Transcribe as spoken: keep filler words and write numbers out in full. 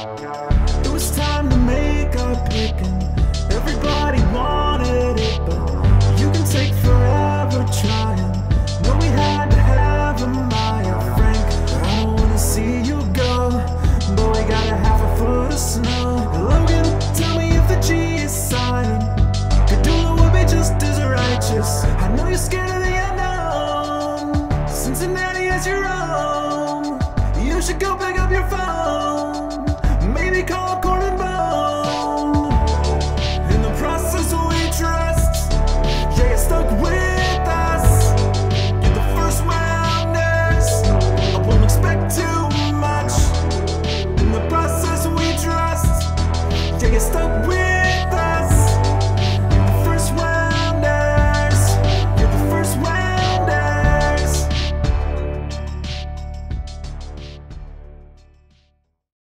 It was time to make our pick and everybody wanted it, but you can take forever trying. No, we had to have a Maya Frank. I don't wanna see you go, but we got a half a foot of snow. Logan, tell me if the G is silent. Cthulhu would be just as righteous. I know you're scared of the unknown. Cincinnati is your own. You should go pick up your phone.